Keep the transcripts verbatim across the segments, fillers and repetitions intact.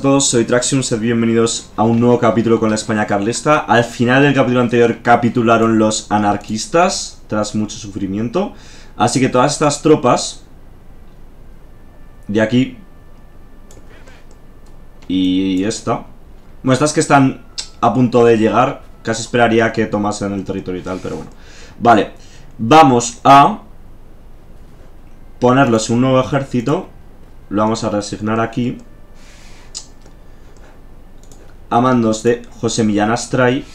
todos, soy Traxium, sed bienvenidos a un nuevo capítulo con la España carlista. Al final del capítulo anterior capitularon los anarquistas, tras mucho sufrimiento. Así que todas estas tropas de aquí y esta, bueno, estas que están a punto de llegar, casi esperaría que tomasen el territorio y tal, pero bueno. Vale, vamos a ponerlos en un nuevo ejército. Lo vamos a reasignar aquí a mandos de José Millán Astray.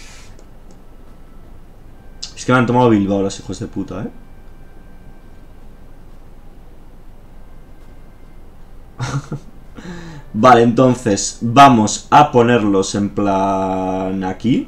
Es que me han tomado Bilbao los hijos de puta, eh. Vale, entonces vamos a ponerlos en plan aquí.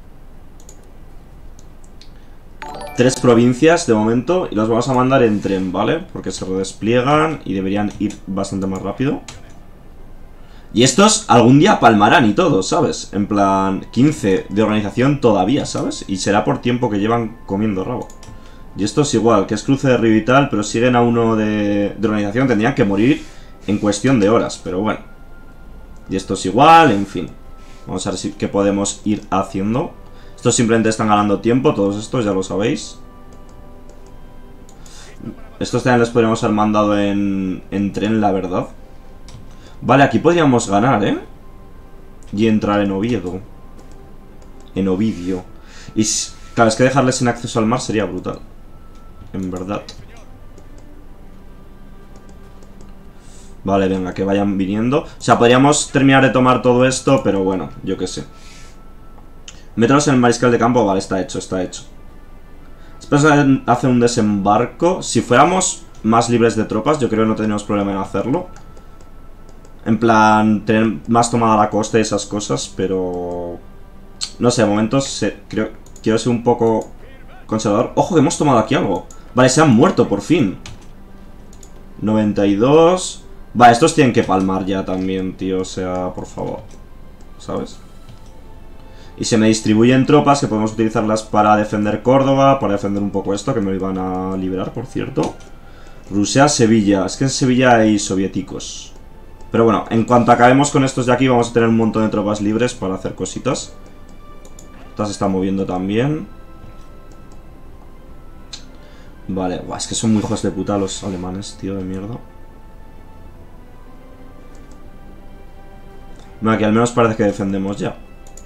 Tres provincias de momento y los vamos a mandar en tren, ¿vale? Porque se redespliegan y deberían ir bastante más rápido. Y estos algún día palmarán y todo, ¿sabes? En plan, quince de organización todavía, ¿sabes? Y será por tiempo que llevan comiendo rabo. Y estos igual, que es cruce de río y tal, pero siguen a uno de, de organización. Tendrían que morir en cuestión de horas, pero bueno. Y estos igual, en fin. Vamos a ver si, qué podemos ir haciendo. Estos simplemente están ganando tiempo, todos estos, ya lo sabéis. Estos también les podríamos haber mandado en, en tren, la verdad. Vale, aquí podríamos ganar, ¿eh? Y entrar en Oviedo. En Ovidio. Y claro, es que dejarles sin acceso al mar sería brutal. En verdad. Vale, venga, que vayan viniendo. O sea, podríamos terminar de tomar todo esto, pero bueno, yo qué sé. Meternos en el mariscal de campo, vale, está hecho, está hecho. Después hace un desembarco. Si fuéramos más libres de tropas, yo creo que no tendríamos problema en hacerlo. En plan, tener más tomada la costa y esas cosas, pero... no sé, de momentos se, creo, quiero ser un poco conservador. ¡Ojo, que hemos tomado aquí algo! Vale, se han muerto, por fin. noventa y dos... Vale, estos tienen que palmar ya también, tío, o sea, por favor. ¿Sabes? Y se me distribuyen tropas que podemos utilizarlas para defender Córdoba, para defender un poco esto, que me lo iban a liberar, por cierto. Rusia, Sevilla. Es que en Sevilla hay soviéticos. Pero bueno, en cuanto acabemos con estos de aquí, vamos a tener un montón de tropas libres para hacer cositas. Estas se están moviendo también. Vale, buah, es que son muy hijos de puta los alemanes, tío, de mierda. No, aquí al menos parece que defendemos ya.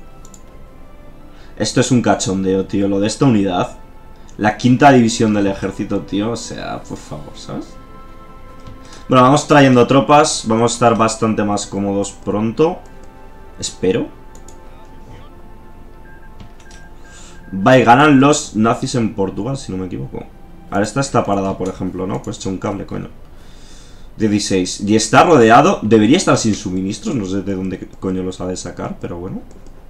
Esto es un cachondeo, tío, lo de esta unidad. La quinta división del ejército, tío, o sea, por favor, ¿sabes? Bueno, vamos trayendo tropas. Vamos a estar bastante más cómodos pronto. Espero. Va, y ganan los nazis en Portugal, si no me equivoco. Ahora esta está parada, por ejemplo, ¿no? Pues echa un cable, coño. dieciséis. Y está rodeado. Debería estar sin suministros. No sé de dónde coño los ha de sacar, pero bueno.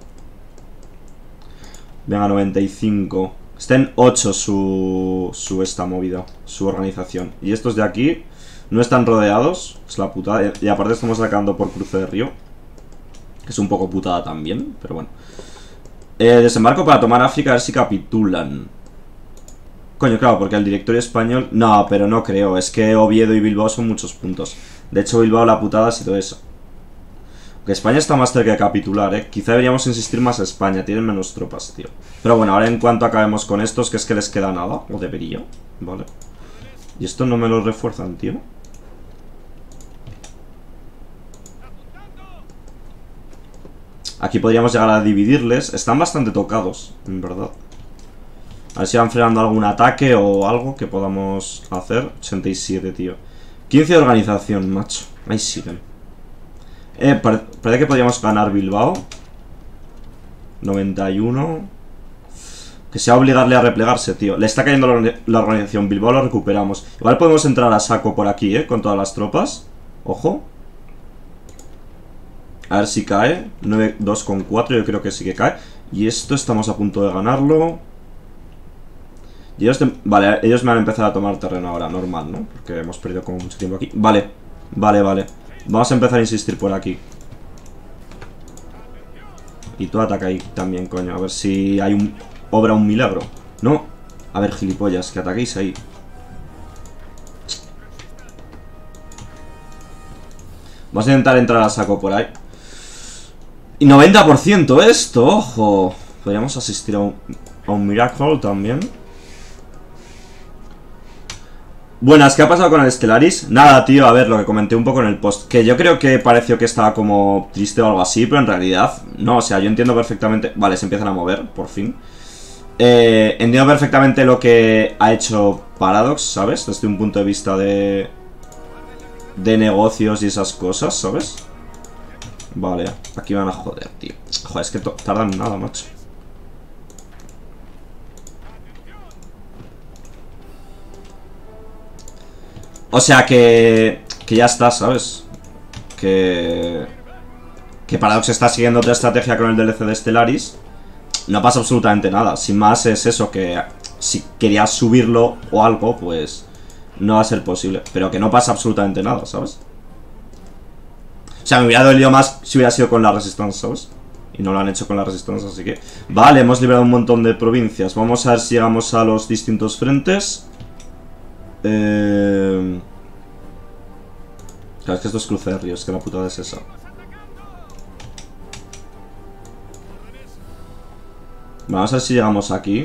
Venga, noventa y cinco. Está en ocho su, su esta movida, su organización. Y estos de aquí no están rodeados. Es la putada. Y aparte estamos sacando por cruce de río, que es un poco putada también, pero bueno. eh, Desembarco para tomar África, a ver si capitulan. Coño, claro, porque el directorio español... No, pero no creo. Es que Oviedo y Bilbao son muchos puntos. De hecho, Bilbao la putada ha sido eso. Que España está más cerca de capitular, eh. Quizá deberíamos insistir más a España. Tienen menos tropas, tío. Pero bueno, ahora en cuanto acabemos con estos, que es que les queda nada. O debería. Vale. Y esto no me lo refuerzan, tío. Aquí podríamos llegar a dividirles. Están bastante tocados, en verdad. A ver si van frenando algún ataque o algo que podamos hacer. ochenta y siete, tío. quince de organización, macho. Ahí siguen. Eh, pare parece que podríamos ganar Bilbao. noventa y uno. Que sea obligarle a replegarse, tío. Le está cayendo la, la organización. Bilbao lo recuperamos. Igual podemos entrar a saco por aquí, eh. Con todas las tropas. Ojo. A ver si cae. nueve dos con cuatro. Yo creo que sí que cae. Y esto estamos a punto de ganarlo. Y ellos... Vale, ellos me han empezado a tomar terreno ahora. Normal, ¿no? Porque hemos perdido como mucho tiempo aquí. Vale. Vale, vale. Vamos a empezar a insistir por aquí. Y tú ataca ahí también, coño. A ver si hay un... obra un milagro. No. A ver, gilipollas, que ataquéis ahí. Vamos a intentar entrar a saco por ahí. Y noventa por ciento esto, ojo. Podríamos asistir a un, a un Miracle también. Buenas, ¿qué ha pasado con el Stellaris? Nada, tío, a ver, lo que comenté un poco en el post. Que yo creo que pareció que estaba como triste o algo así, pero en realidad no, o sea, yo entiendo perfectamente... Vale, se empiezan a mover, por fin. Eh, entiendo perfectamente lo que ha hecho Paradox, ¿sabes? Desde un punto de vista de... de negocios y esas cosas, ¿sabes? Vale, aquí van a joder, tío. Joder, es que tardan nada, macho. O sea que... que ya está, ¿sabes? Que... que Paradox está siguiendo otra estrategia con el D L C de Stellaris. No pasa absolutamente nada. Sin más es eso, que si querías subirlo o algo, pues no va a ser posible. Pero que no pasa absolutamente nada, ¿sabes? O sea, me hubiera dolido más si hubiera sido con la Resistance, ¿sabes? Y no lo han hecho con la Resistance, así que... Vale, hemos liberado un montón de provincias. Vamos a ver si llegamos a los distintos frentes. Eh... Claro, es que esto es cruce de ríos, que la putada es esa. Vamos a ver si llegamos aquí.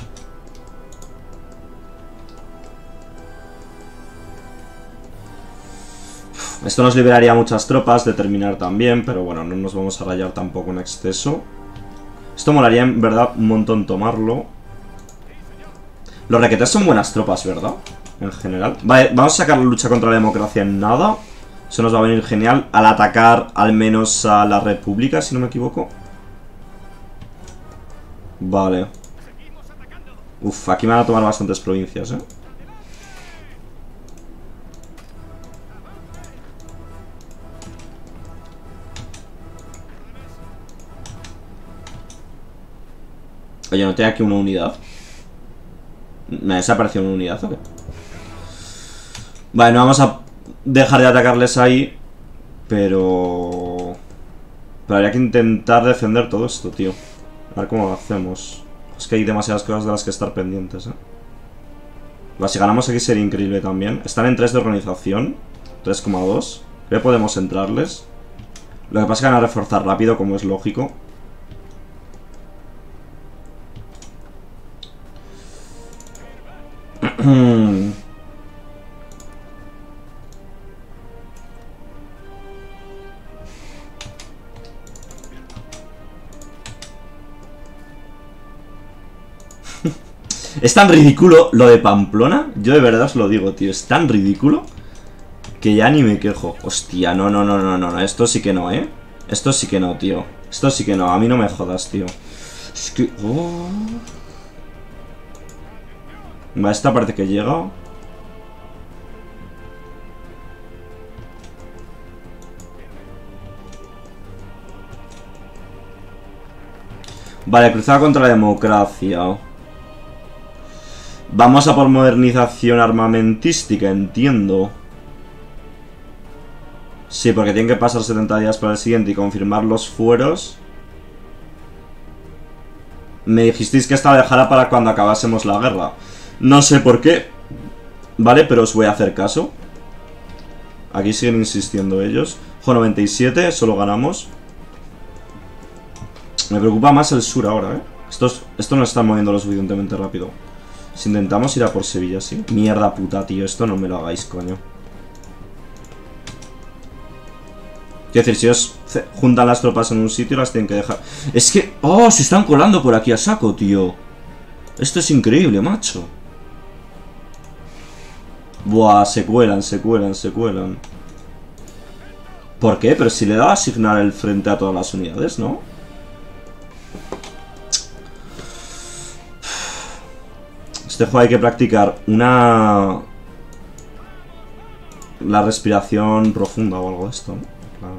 Esto nos liberaría muchas tropas de terminar también, pero bueno, no nos vamos a rayar tampoco en exceso. Esto molaría en verdad un montón tomarlo. Los requetes son buenas tropas, ¿verdad? En general. Vale, vamos a sacar la lucha contra la democracia en nada. Eso nos va a venir genial al atacar al menos a la República, si no me equivoco. Vale. Uf, aquí me van a tomar bastantes provincias, ¿eh? Oye, ¿no tengo aquí una unidad? ¿Me ha desaparecido una unidad o qué? Vale, no vamos a dejar de atacarles ahí. Pero... Pero habría que intentar defender todo esto, tío. A ver cómo lo hacemos. Es que hay demasiadas cosas de las que estar pendientes, eh. Vale, si ganamos aquí sería increíble también. Están en tres de organización. tres coma dos. Creo que podemos entrarles. Lo que pasa es que van a reforzar rápido, como es lógico. Es tan ridículo lo de Pamplona. Yo de verdad os lo digo, tío. Es tan ridículo que ya ni me quejo. Hostia, no, no, no, no, no. Esto sí que no, ¿eh? Esto sí que no, tío. Esto sí que no. A mí no me jodas, tío. Es que... Oh. Vale, esta parece que llega. Vale, cruzada contra la democracia. Vamos a por modernización armamentística, entiendo. Sí, porque tienen que pasar setenta días para el siguiente y confirmar los fueros. Me dijisteis que esta la dejara para cuando acabásemos la guerra. No sé por qué. Vale, pero os voy a hacer caso. Aquí siguen insistiendo ellos. Jo, noventa y siete, solo ganamos. Me preocupa más el sur ahora, ¿eh? Estos, esto no está moviendo lo suficientemente rápido. Si intentamos ir a por Sevilla, ¿sí? Mierda puta, tío. Esto no me lo hagáis, coño. Quiero decir, si os juntan las tropas en un sitio, las tienen que dejar... Es que... ¡Oh! Se están colando por aquí a saco, tío. Esto es increíble, macho. Buah, se cuelan, se cuelan, se cuelan. ¿Por qué? Pero si le da a asignar el frente a todas las unidades, ¿no? Este juego hay que practicar una... La respiración profunda o algo de esto, ¿no?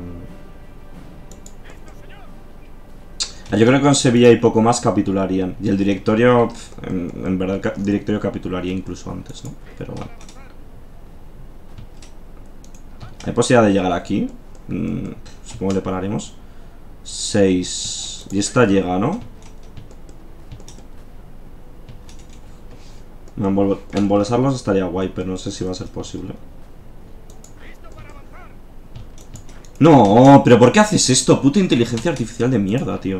Yo creo que con Sevilla y poco más capitularían. Y el directorio, en, en verdad, el directorio capitularía incluso antes, ¿no? Pero bueno. ¿Hay posibilidad de llegar aquí? Mm, supongo que le pararemos. seis. Y esta llega, ¿no? Embolsarlos estaría guay, pero no sé si va a ser posible. No, pero ¿por qué haces esto? Puta inteligencia artificial de mierda, tío.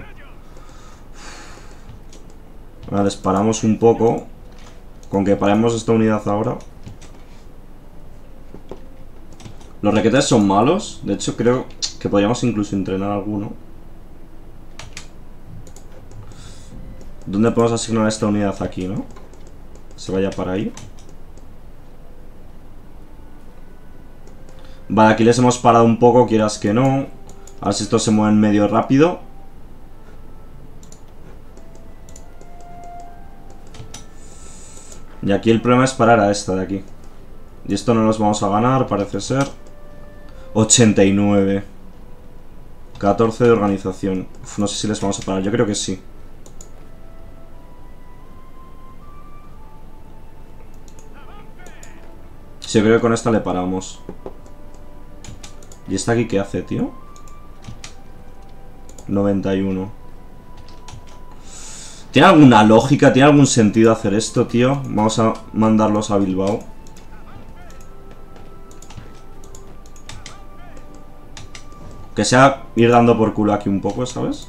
Ahora les paramos un poco. Con que paremos esta unidad ahora. Los requetes son malos. De hecho, creo que podríamos incluso entrenar alguno. ¿Dónde podemos asignar esta unidad? Aquí, ¿no? Se vaya para ahí. Vale, aquí les hemos parado un poco, quieras que no. A ver si estos se mueven medio rápido. Y aquí el problema es parar a esta de aquí. Y esto no los vamos a ganar, parece ser. ochenta y nueve. catorce de organización. Uf, no sé si les vamos a parar, yo creo que sí. Sí, yo creo que con esta le paramos. ¿Y esta aquí qué hace, tío? noventa y uno. ¿Tiene alguna lógica? ¿Tiene algún sentido hacer esto, tío? Vamos a mandarlos a Bilbao. Que sea ir dando por culo aquí un poco, ¿sabes?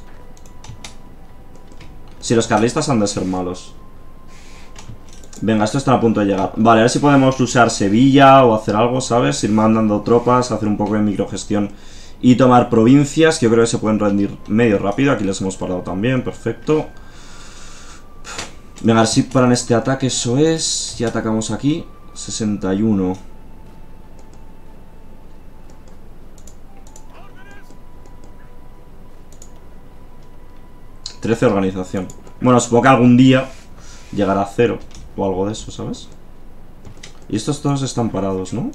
Si los carlistas han de ser malos. Venga, esto está a punto de llegar. Vale, a ver si podemos usar Sevilla o hacer algo, ¿sabes? Ir mandando tropas, hacer un poco de microgestión y tomar provincias, que yo creo que se pueden rendir medio rápido. Aquí les hemos parado también, perfecto. Venga, a ver si paran este ataque, eso es. Ya atacamos aquí. sesenta y uno. trece organización. Bueno, supongo que algún día llegará a cero. O algo de eso, ¿sabes? Y estos todos están parados, ¿no?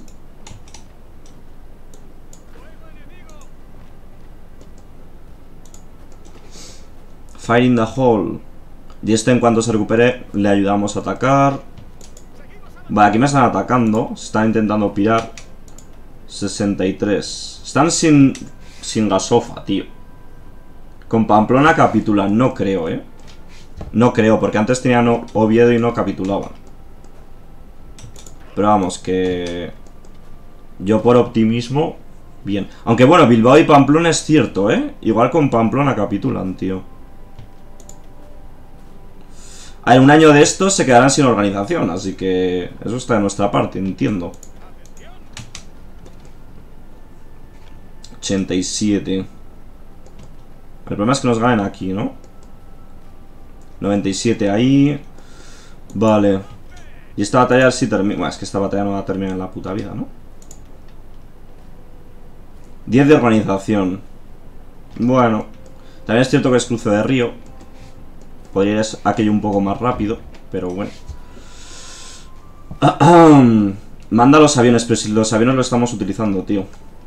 Fire in the hole. Y este en cuanto se recupere le ayudamos a atacar. Vale, aquí me están atacando. Se están intentando pirar. sesenta y tres. Están sin, sin gasofa, tío. Con Pamplona capitulan. No creo, ¿eh? No creo, porque antes tenían Oviedo y no capitulaban. Pero vamos, que... yo por optimismo... bien. Aunque bueno, Bilbao y Pamplona es cierto, ¿eh? Igual con Pamplona capitulan, tío. A ver, un año de estos se quedarán sin organización, así que... eso está de nuestra parte, entiendo. ochenta y siete. El problema es que nos ganen aquí, ¿no? noventa y siete ahí. Vale. Y esta batalla sí termina. Bueno, es que esta batalla no va a terminar en la puta vida, ¿no? diez de organización. Bueno. También es cierto que es cruce de río. Podría ir aquello un poco más rápido. Pero bueno. Manda los aviones. Pero si los aviones los estamos utilizando, tío.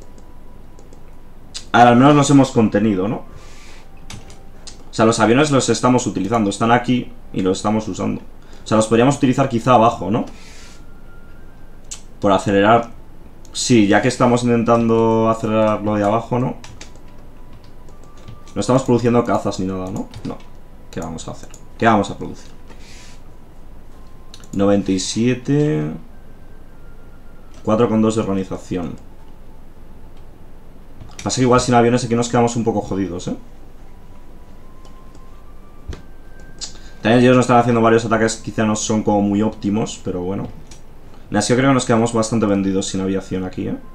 Ahora, al menos los hemos contenido, ¿no? O sea, los aviones los estamos utilizando. Están aquí y los estamos usando. O sea, los podríamos utilizar quizá abajo, ¿no? Por acelerar. Sí, ya que estamos intentando acelerar lo de abajo, ¿no? No estamos produciendo cazas ni nada, ¿no? No. ¿Qué vamos a hacer? ¿Qué vamos a producir? noventa y siete. cuatro coma dos de organización. Pasa que igual sin aviones aquí nos quedamos un poco jodidos, ¿eh? También ellos nos están haciendo varios ataques, quizá no son como muy óptimos, pero bueno. Así yo creo que nos quedamos bastante vendidos sin aviación aquí, ¿eh?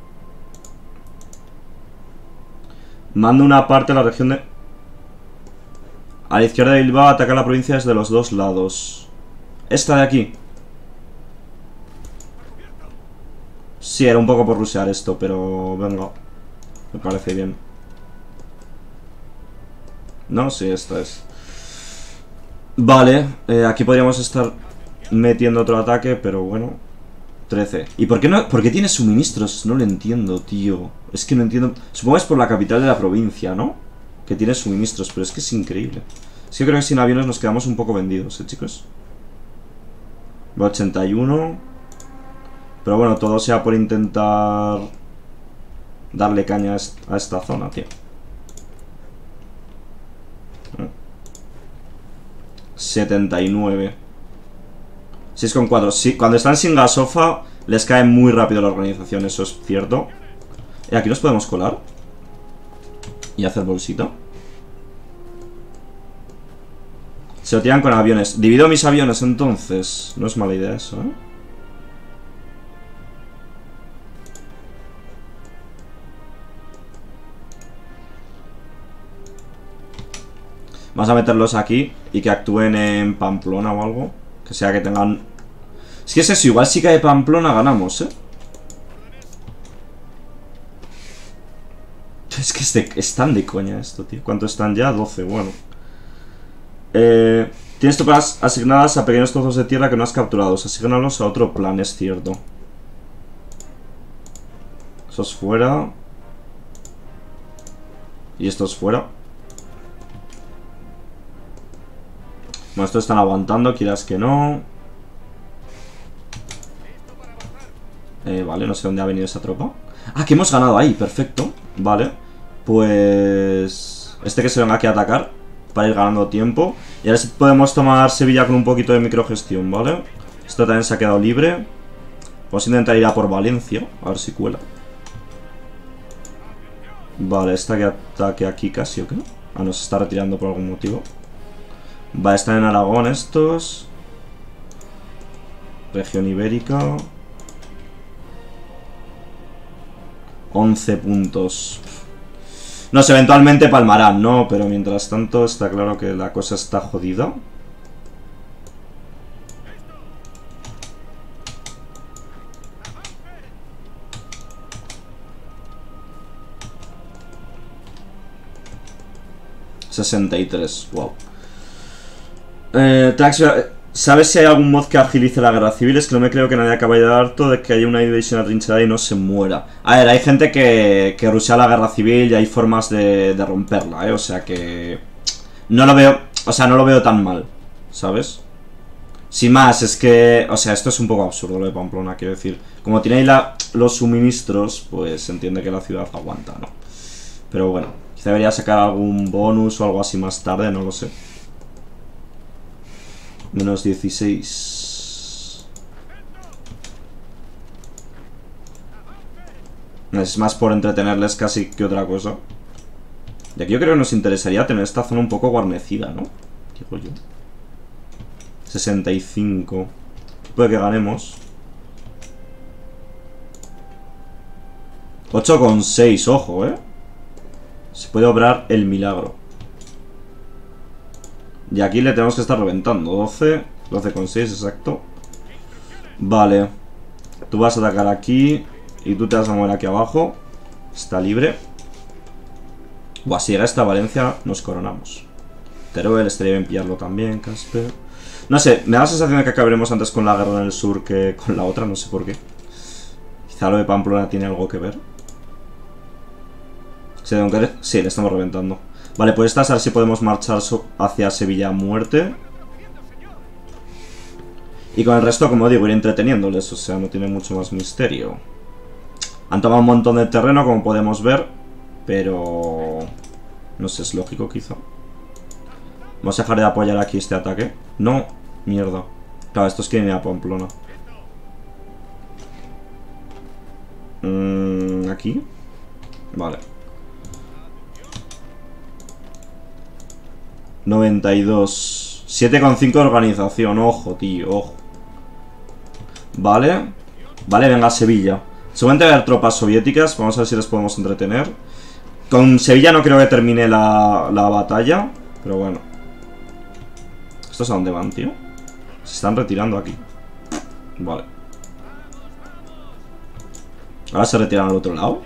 Mando una parte a la región de... a la izquierda de Bilbao, ataca la provincia desde los dos lados. Esta de aquí. Sí, era un poco por rusear esto, pero venga. Me parece bien. No, sí, esta es. Vale, eh, aquí podríamos estar metiendo otro ataque, pero bueno. trece. ¿Y por qué no? ¿Por qué tiene suministros? No lo entiendo, tío. Es que no entiendo. Supongo que es por la capital de la provincia, ¿no? Que tiene suministros, pero es que es increíble. Es que creo que sin aviones nos quedamos un poco vendidos, ¿eh, chicos? ochenta y uno. Pero bueno, todo sea por intentar darle caña a esta zona, tío. setenta y nueve. seis coma cuatro. Sí, cuando están sin gasofa les cae muy rápido la organización, eso es cierto. Y aquí los podemos colar. Y hacer bolsita. Se lo tiran con aviones. Divido mis aviones entonces. No es mala idea eso, ¿eh? Vamos a meterlos aquí y que actúen en Pamplona o algo. Que sea que tengan... Es que es eso, igual si cae Pamplona ganamos, ¿eh? Es que es de... están de coña esto, tío. ¿Cuántos están ya? doce, bueno. Eh, tienes tropas asignadas a pequeños trozos de tierra que no has capturado. Asígnalos a otro plan, es cierto. Esos fuera. Y estos fuera. Bueno, estos están aguantando, quieras que no. Eh, vale, no sé dónde ha venido esa tropa. Ah, que hemos ganado ahí, perfecto. Vale, pues... este que se venga aquí a atacar para ir ganando tiempo. Y ahora sí podemos tomar Sevilla con un poquito de microgestión, ¿vale? Esto también se ha quedado libre. Vamos a intentar ir a por Valencia, a ver si cuela. Vale, esta que ataque aquí casi, ¿o qué? Ah, no, se está retirando por algún motivo. Vale, están en Aragón estos. Región Ibérica. once puntos. No sé, eventualmente palmarán, ¿no? Pero mientras tanto está claro que la cosa está jodida. sesenta y tres, wow. Eh, Trax, ¿sabes si hay algún mod que agilice la guerra civil? Es que no me creo que nadie acabe de dar harto de que haya una división atrincherada y no se muera. A ver, hay gente que, que rusea la guerra civil y hay formas de, de romperla, ¿eh? O sea que... no lo veo... o sea, no lo veo tan mal, ¿sabes? Sin más, es que... o sea, esto es un poco absurdo lo de Pamplona, quiero decir. Como tiene ahí la, los suministros, pues se entiende que la ciudad aguanta, ¿no? Pero bueno, quizá debería sacar algún bonus o algo así más tarde, no lo sé. Menos dieciséis. Es más por entretenerles casi que otra cosa. Y aquí yo creo que nos interesaría tener esta zona un poco guarnecida, ¿no? Digo yo. sesenta y cinco. Puede que ganemos. ocho coma seis, ojo, ¿eh? Se puede obrar el milagro. Y aquí le tenemos que estar reventando. doce, doce coma seis, exacto. Vale. Tú vas a atacar aquí. Y tú te vas a mover aquí abajo. Está libre. Buah, si llega esta Valencia, nos coronamos. Teruel, estaría bien pillarlo también, Casper. No sé, me da la sensación de que acabaremos antes con la guerra en el sur que con la otra, no sé por qué. Quizá lo de Pamplona tiene algo que ver. ¿Sí, sí, le estamos reventando. Vale, pues esta es a ver si podemos marchar hacia Sevilla a muerte. Y con el resto, como digo, ir entreteniéndoles. O sea, no tiene mucho más misterio. Han tomado un montón de terreno, como podemos ver. Pero... no sé, es lógico quizá. Vamos a dejar de apoyar aquí este ataque. No, mierda. Claro, estos quieren ir a Pamplona. Mm, aquí. Vale. noventa y dos. siete coma cinco de organización. Ojo, tío, ojo. Vale. Vale, venga, Sevilla. Seguramente va a haber tropas soviéticas. Vamos a ver si les podemos entretener. Con Sevilla no creo que termine la, la batalla. Pero bueno. ¿Estos a dónde van, tío? Se están retirando aquí. Vale. Ahora se retiran al otro lado.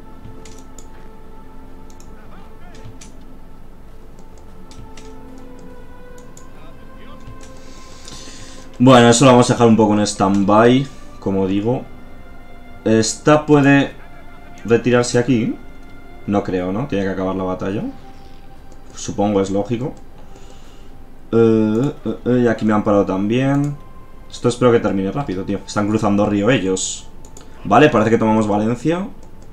Bueno, eso lo vamos a dejar un poco en stand-by, como digo. Esta puede retirarse aquí. No creo, ¿no? Tiene que acabar la batalla. Supongo, es lógico. Eh, eh, eh, y aquí me han parado también. Esto espero que termine rápido, tío. Están cruzando río ellos. Vale, parece que tomamos Valencia.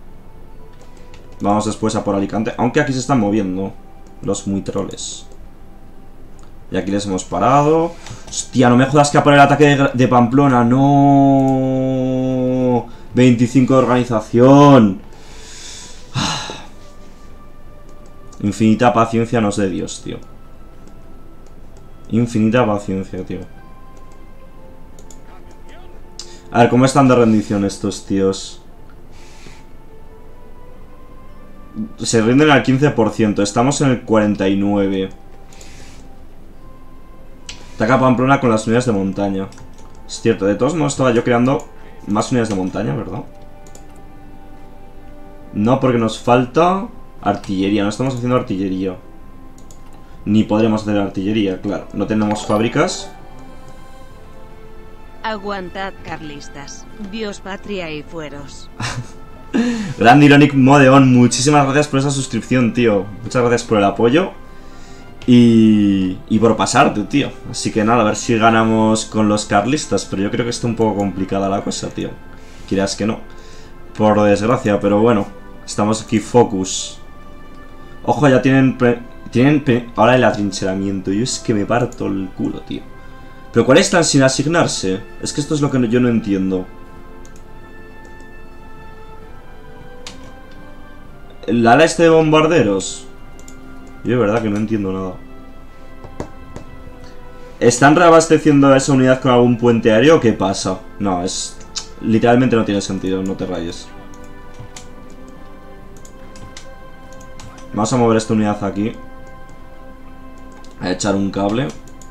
Vamos después a por Alicante. Aunque aquí se están moviendo los muy troles. Y aquí les hemos parado. Hostia, no me jodas que a por el ataque de, de Pamplona. No. veinticinco de organización. Infinita paciencia nos dé Dios, tío. Infinita paciencia, tío. A ver, ¿cómo están de rendición estos tíos? Se rinden al quince por ciento. Estamos en el cuarenta y nueve por ciento. Ataca Pamplona con las unidades de montaña. Es cierto, de todos modos estaba yo creando más unidades de montaña, ¿verdad? No, porque nos falta artillería. No estamos haciendo artillería. Ni podremos hacer artillería, claro. No tenemos fábricas. Aguantad, carlistas. Dios, patria y fueros. Grand Ironic Modeon, muchísimas gracias por esa suscripción, tío. Muchas gracias por el apoyo. Y, y por pasarte, tío. Así que nada, a ver si ganamos con los carlistas. Pero yo creo que está un poco complicada la cosa, tío. Quieras que no. Por desgracia, pero bueno. Estamos aquí, focus. Ojo, ya tienen... Tienen... Ahora el atrincheramiento. Yo es que me parto el culo, tío. Pero ¿cuáles están sin asignarse? Es que esto es lo que yo no entiendo. ¿El ala este de bombarderos? Yo de verdad que no entiendo nada. ¿Están reabasteciendo esa unidad con algún puente aéreo o qué pasa? No, es... Literalmente no tiene sentido, no te rayes. Vamos a mover esta unidad aquí. A echar un cable.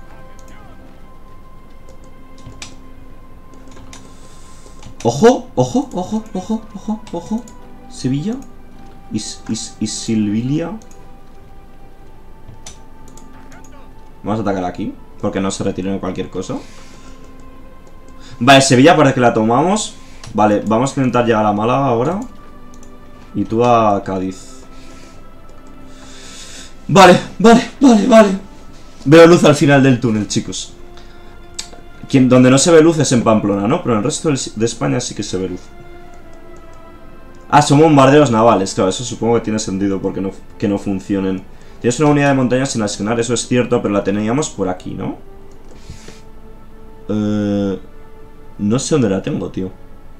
¡Ojo! ¡Ojo! ¡Ojo! ¡Ojo! ¡Ojo! ¡Ojo! Sevilla. Y, y, y Silvilia. Vamos a atacar aquí, porque no se retiren cualquier cosa. Vale, Sevilla parece que la tomamos. Vale, vamos a intentar llegar a Málaga ahora. Y tú a Cádiz. Vale, vale, vale, vale. Veo luz al final del túnel, chicos. Quien, donde no se ve luz es en Pamplona, ¿no? Pero en el resto de España sí que se ve luz. Ah, son bombarderos navales, claro, eso supongo que tiene sentido porque no, que no funcionen. Tienes una unidad de montaña sin asignar, eso es cierto, pero la teníamos por aquí, ¿no? Eh, no sé dónde la tengo, tío.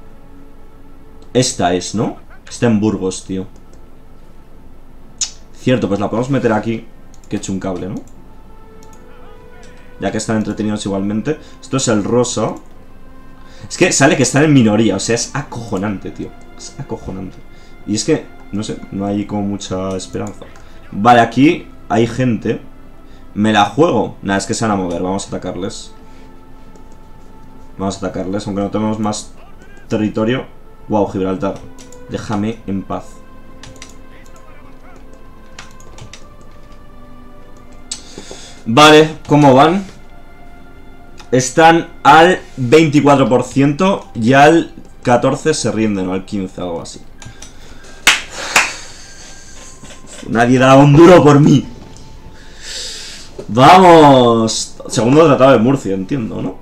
Esta es, ¿no? Está en Burgos, tío. Cierto, pues la podemos meter aquí. Que he hecho un cable, ¿no? Ya que están entretenidos igualmente. Esto es el rosa. Es que sale que están en minoría, o sea, es acojonante, tío. Es acojonante. Y es que, no sé, no hay como mucha esperanza. Vale, aquí hay gente. ¿Me la juego? Nada, es que se van a mover, vamos a atacarles. Vamos a atacarles, aunque no tenemos más territorio. Wow, Gibraltar. Déjame en paz. Vale, ¿cómo van? Están al veinticuatro por ciento y al catorce por ciento se rinden, o al quince por ciento, algo así. Nadie da un duro por mí. ¡Vamos! Segundo tratado de Murcia, entiendo, ¿no?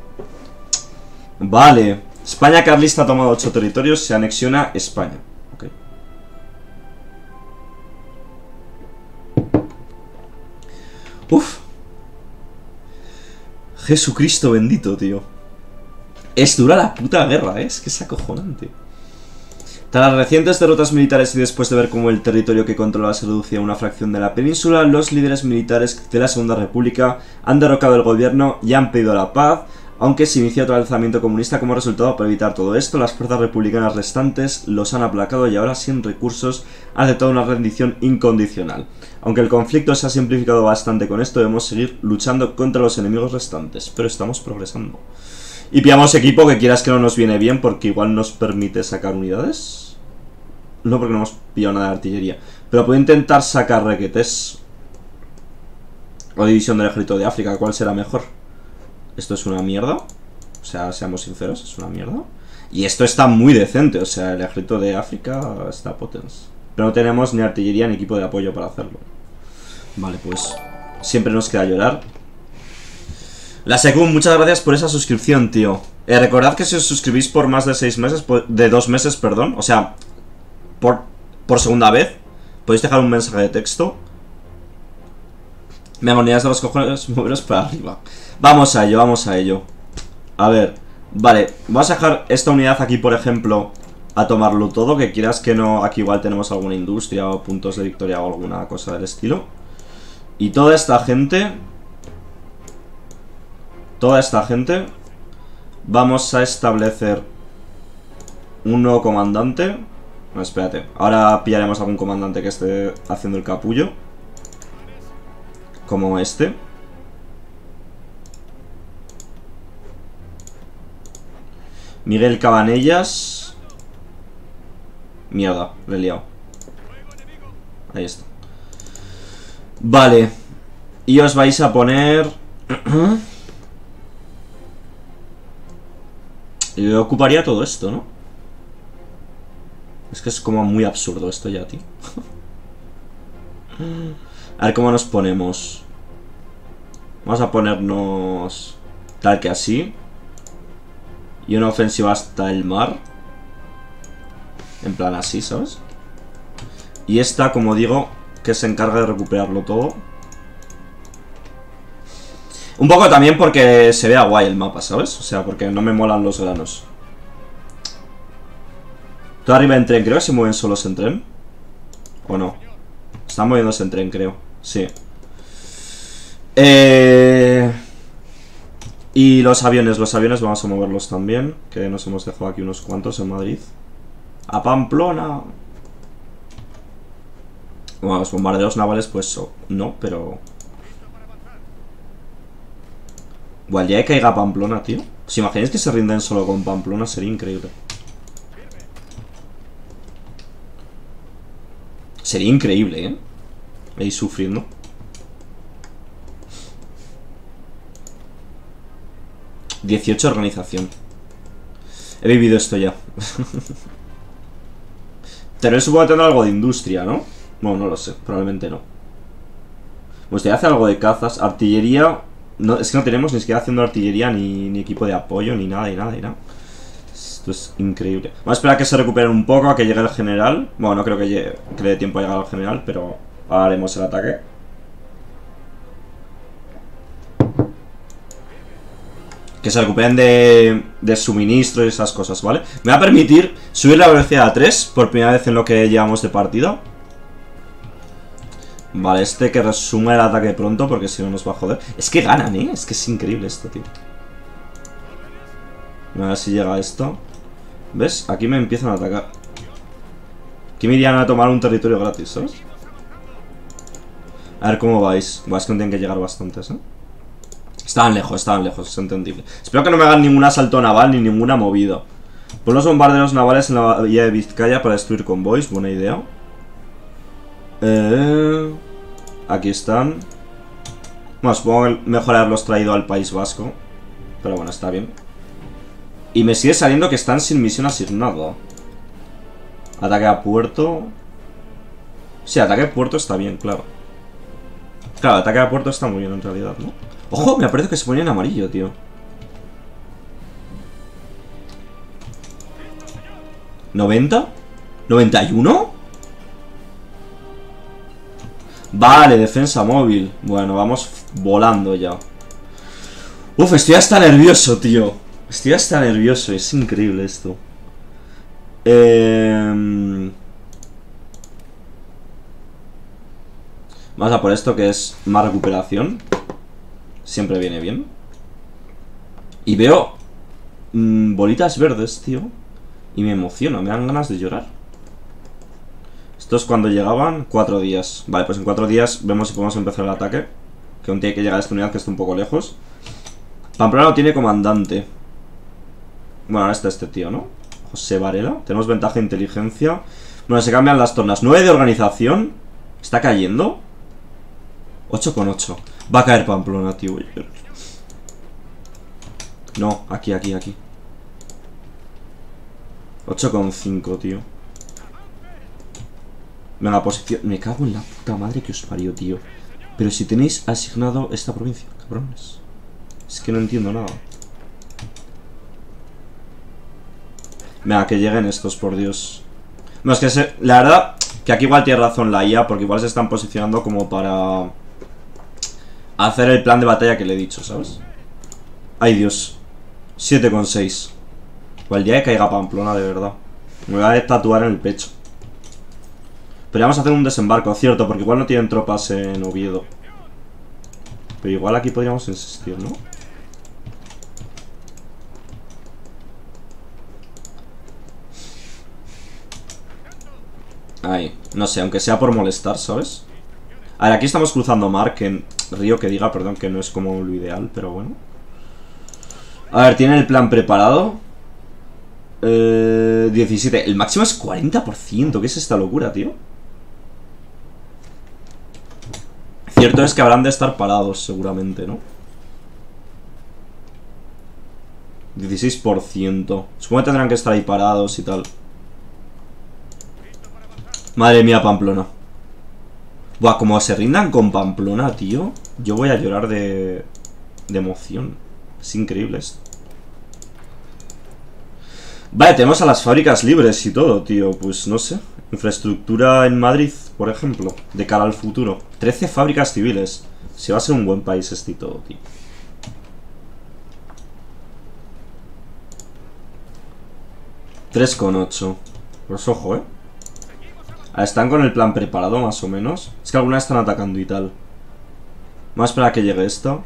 Vale. España carlista ha tomado ocho territorios, se anexiona España. Ok. Uf. Jesucristo bendito, tío. Es dura la puta guerra, ¿eh? Es que es acojonante. Tras las recientes derrotas militares y después de ver cómo el territorio que controla se reducía a una fracción de la península, los líderes militares de la Segunda República han derrocado el gobierno y han pedido la paz, aunque se inició otro alzamiento comunista como resultado. Para evitar todo esto, las fuerzas republicanas restantes los han aplacado y ahora, sin recursos, han aceptado una rendición incondicional. Aunque el conflicto se ha simplificado bastante con esto, debemos seguir luchando contra los enemigos restantes, pero estamos progresando. Y pillamos equipo que quieras que no nos viene bien porque igual nos permite sacar unidades. No, porque no hemos pillado nada de artillería. Pero puedo intentar sacar requetes. O división del ejército de África, ¿cuál será mejor? Esto es una mierda. O sea, seamos sinceros, es una mierda. Y esto está muy decente, o sea, el ejército de África está potente. Pero no tenemos ni artillería ni equipo de apoyo para hacerlo. Vale, pues siempre nos queda llorar. La Secum, muchas gracias por esa suscripción, tío. Eh, recordad que si os suscribís por más de seis meses, de dos meses, perdón, o sea, por, por segunda vez, podéis dejar un mensaje de texto. Me agonías de los cojones, moveros para arriba. Vamos a ello, vamos a ello. A ver, vale, vamos a dejar esta unidad aquí, por ejemplo, a tomarlo todo, que quieras que no, aquí igual tenemos alguna industria o puntos de victoria o alguna cosa del estilo. Y toda esta gente, toda esta gente, vamos a establecer un nuevo comandante. No, espérate, ahora pillaremos algún comandante que esté haciendo el capullo, como este. Miguel Cabanellas. Mierda, le he liado. Ahí está. Vale. Y os vais a poner... Yo ocuparía todo esto, ¿no? Es que es como muy absurdo esto ya, tío. A ver cómo nos ponemos. Vamos a ponernos... tal que así. Y una ofensiva hasta el mar. En plan así, ¿sabes? Y esta, como digo, que se encarga de recuperarlo todo. Un poco también porque se vea guay el mapa, ¿sabes? O sea, porque no me molan los granos. Todo arriba en tren, creo que se mueven solos en tren. ¿O no? Están moviéndose en tren, creo. Sí. Eh... Y los aviones, los aviones vamos a moverlos también. Que nos hemos dejado aquí unos cuantos en Madrid. ¡A Pamplona! Bueno, los bombarderos navales, pues no, pero... Igual ya que caiga Pamplona, tío. ¿Os imagináis que se rinden solo con Pamplona? Sería increíble. Sería increíble, ¿eh? Ahí sufriendo. dieciocho organización. He vivido esto ya. Pero supongo que tendrá algo de industria, ¿no? Bueno, no lo sé, probablemente no. Me gustaría hacer algo de cazas. Artillería. No, es que no tenemos ni siquiera haciendo artillería, ni, ni equipo de apoyo, ni nada, ni nada, ni nada. Esto es increíble. Vamos a esperar a que se recuperen un poco, a que llegue el general. Bueno, no creo que, llegue, que le dé tiempo a llegar al general, pero ahora haremos el ataque. Que se recuperen de, de suministro y esas cosas, ¿vale? Me va a permitir subir la velocidad a tres por primera vez en lo que llevamos de partida. Vale, este que resuma el ataque pronto, porque si no nos va a joder. Es que ganan, ¿eh? Es que es increíble esto, tío. A ver si llega esto. ¿Ves? Aquí me empiezan a atacar. Aquí me irían a tomar un territorio gratis, ¿sabes? A ver cómo vais. Buah, es que no tienen que llegar bastantes, ¿eh? Estaban lejos, estaban lejos, es entendible. Espero que no me hagan ningún asalto naval ni ninguna movida. Pon los bombarderos navales en la bahía de Vizcaya para destruir convoys, buena idea. Eh, aquí están. Bueno, supongo que mejor haberlos traído al País Vasco. Pero bueno, está bien. Y me sigue saliendo que están sin misión asignada. Ataque a puerto. Sí, ataque a puerto está bien, claro. Claro, ataque a puerto está muy bien en realidad, ¿no? ¡Ojo! Me parece que se ponía en amarillo, tío. ¿noventa? ¿noventa y uno? Vale, defensa móvil. Bueno, vamos volando ya. Uf, estoy hasta nervioso, tío. Estoy hasta nervioso, es increíble esto. Eh... Vamos a por esto que es más recuperación. Siempre viene bien. Y veo mmm, bolitas verdes, tío. Y me emociono, me dan ganas de llorar. Esto es cuando llegaban cuatro días. Vale, pues en cuatro días vemos si podemos empezar el ataque. Que aún tiene que llegar a esta unidad que está un poco lejos. Pamplona no tiene comandante. Bueno, ahora está este tío, ¿no? José Varela. Tenemos ventaja de inteligencia. Bueno, se cambian las tornas. nueve de organización. ¿Está cayendo? ocho con ocho. Va a caer Pamplona, tío. No, aquí, aquí, aquí. ocho con cinco, tío. Venga, posición. Me cago en la puta madre que os parió, tío. Pero si tenéis asignado esta provincia, cabrones. Es que no entiendo nada. Venga, que lleguen estos, por Dios. No, es que se... la verdad que aquí igual tiene razón la I A, porque igual se están posicionando como para hacer el plan de batalla que le he dicho, ¿sabes? Ay, Dios. siete con seis. Igual día que caiga Pamplona, de verdad. Me voy a tatuar en el pecho. Pero vamos a hacer un desembarco, cierto, porque igual no tienen tropas en Oviedo. Pero igual aquí podríamos insistir, ¿no? Ahí, no sé, aunque sea por molestar, ¿sabes? A ver, aquí estamos cruzando mar, que río que diga, perdón, que no es como lo ideal, pero bueno. A ver, ¿tienen el plan preparado? Eh, diecisiete, el máximo es cuarenta por ciento, ¿qué es esta locura, tío? Cierto es que habrán de estar parados, seguramente, ¿no? dieciséis por ciento. Supongo que tendrán que estar ahí parados y tal. Madre mía, Pamplona. Buah, como se rindan con Pamplona, tío. Yo voy a llorar de... de emoción. Es increíble esto. Vale, tenemos a las fábricas libres y todo, tío. Pues no sé. Infraestructura en Madrid, por ejemplo, de cara al futuro. trece fábricas civiles. Si va a ser un buen país este y todo, tío. tres coma ocho. Pues ojo, eh. Están con el plan preparado, más o menos. Es que algunas están atacando y tal. Vamos a esperar a que llegue esto.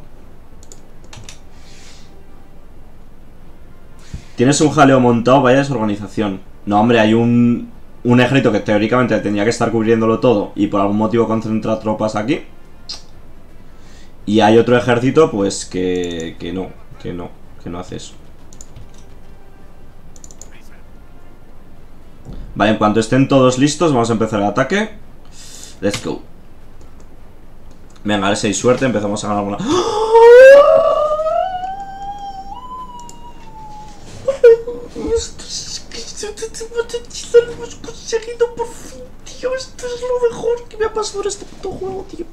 Tienes un jaleo montado, vaya desorganización. No, hombre, hay un... un ejército que teóricamente tendría que estar cubriéndolo todo y por algún motivo concentra tropas aquí. Y hay otro ejército, pues, que... que no, que no, que no hace eso. Vale, en cuanto estén todos listos, vamos a empezar el ataque. Let's go. Venga, a ver si hay suerte, empezamos a ganar alguna... Lo hemos conseguido por fin, tío. Esto es lo mejor que me ha pasado en este puto juego, tío.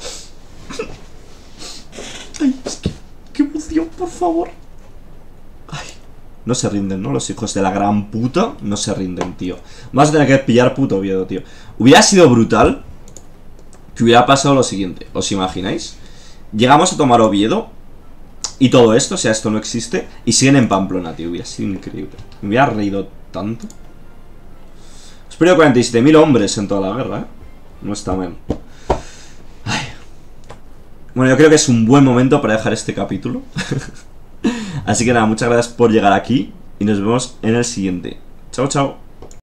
Ay, es que... qué emoción, por favor. Ay, no se rinden, ¿no? Los hijos de la gran puta no se rinden, tío. Vamos a tener que pillar puto Oviedo, tío. Hubiera sido brutal que hubiera pasado lo siguiente. ¿Os imagináis? Llegamos a tomar Oviedo y todo esto, o sea, esto no existe, y siguen en Pamplona, tío. Hubiera sido increíble. Me hubiera reído tanto. Hemos perdido cuarenta y siete mil hombres en toda la guerra, ¿eh? No está mal. Ay. Bueno, yo creo que es un buen momento para dejar este capítulo. Así que nada, muchas gracias por llegar aquí y nos vemos en el siguiente. Chao, chao.